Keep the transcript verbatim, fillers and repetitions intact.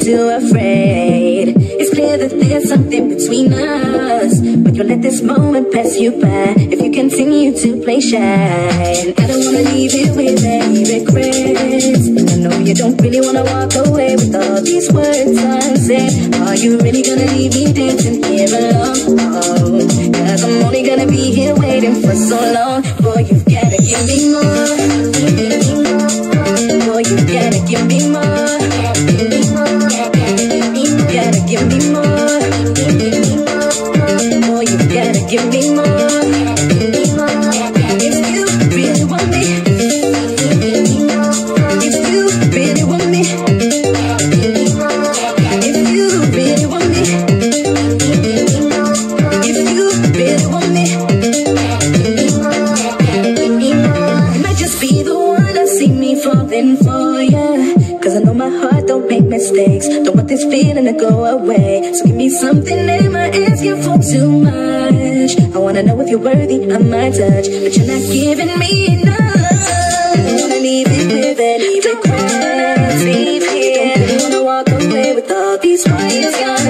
too afraid. It's clear that there's something between us, but you'll let this moment pass you by if you continue to play shy. And I don't wanna leave you with any regrets. I know you don't really wanna walk away with all these words unsaid. Are you really gonna leave me dancing here alone? Oh, cause I'm only gonna be here waiting for so long. Boy, you've gotta give me more. Boy, you gotta give me more. Gotta give me more. Boy, you gotta give me more. If you really want me, if you really want me, if you really want me, if you really want me, it might just be the one I see me falling for ya. Cause I know my heart don't make mistakes. Don't want this feeling to go away. So give me something, am I asking for too much? I wanna know if you're worthy of my touch, but you're not giving me enough. I don't wanna leave it with any regrets. Leave here. Don't really wanna walk away with all these words.